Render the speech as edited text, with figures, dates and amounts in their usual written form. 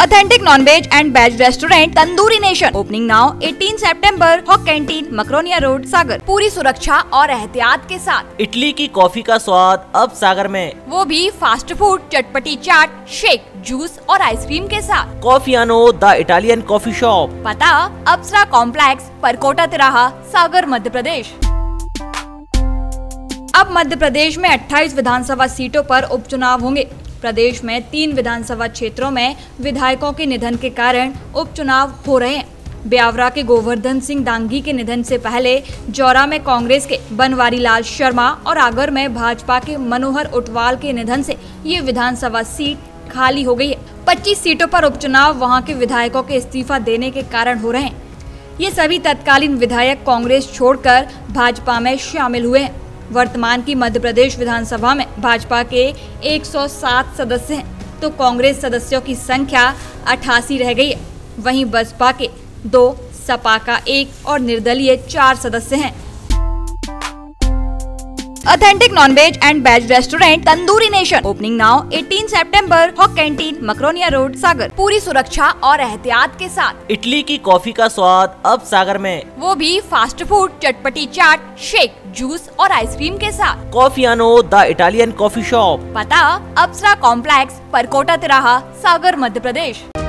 Authentic non-veg and veg restaurant Tandoori Nation opening now 18 September Hawk Canteen Macronia Road सागर। पूरी सुरक्षा और एहतियात के साथ इटली की कॉफी का स्वाद अब सागर में, वो भी फास्ट फूड, चटपटी चाट, शेक, जूस और आइसक्रीम के साथ। Coffiano the Italian coffee shop, पता अप्सरा कॉम्प्लेक्स, परकोटा तिराहा, सागर, मध्य प्रदेश। अब मध्य प्रदेश में 28 विधानसभा सीटों पर उपचुनाव होंगे। प्रदेश में 3 विधानसभा क्षेत्रों में विधायकों के निधन के कारण उपचुनाव हो रहे हैं। ब्यावरा के गोवर्धन सिंह डांगी के निधन से पहले जौरा में कांग्रेस के बनवारी लाल शर्मा और आगर में भाजपा के मनोहर उटवाल के निधन से ये विधानसभा सीट खाली हो गई है। 25 सीटों पर उपचुनाव वहां के विधायकों के इस्तीफा देने के कारण हो रहे हैं। ये सभी तत्कालीन विधायक कांग्रेस छोड़कर भाजपा में शामिल हुए हैं। वर्तमान की मध्य प्रदेश विधानसभा में भाजपा के 107 सदस्य हैं, तो कांग्रेस सदस्यों की संख्या 88 रह गई है। वहीं बसपा के 2, सपा का 1 और निर्दलीय 4 सदस्य हैं। Authentic non-veg and veg restaurant Tandoori Nation opening now 18 September Hawk Canteen Macronia Road सागर। पूरी सुरक्षा और एहतियात के साथ इटली की कॉफी का स्वाद अब सागर में, वो भी फास्ट फूड, चटपटी चाट, शेक, जूस और आइसक्रीम के साथ। Coffiano the Italian coffee shop, पता अप्सरा कॉम्प्लेक्स, परकोटा तिराहा, सागर, मध्य प्रदेश।